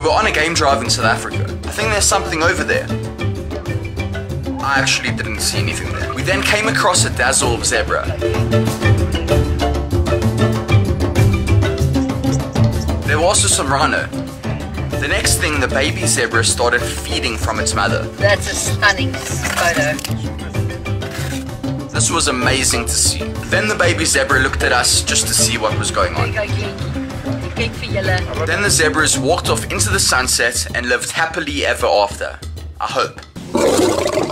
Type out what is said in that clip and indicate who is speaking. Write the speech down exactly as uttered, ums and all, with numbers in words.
Speaker 1: We're on a game drive in South Africa. I think there's something over there. I actually didn't see anything there. We then came across a dazzle of zebra. There was also some rhino. The next thing, the baby zebra started feeding from its mother.
Speaker 2: That's a stunning photo.
Speaker 1: This was amazing to see. Then the baby zebra looked at us just to see what was going on. Then the zebras walked off into the sunset and lived happily ever after. I hope.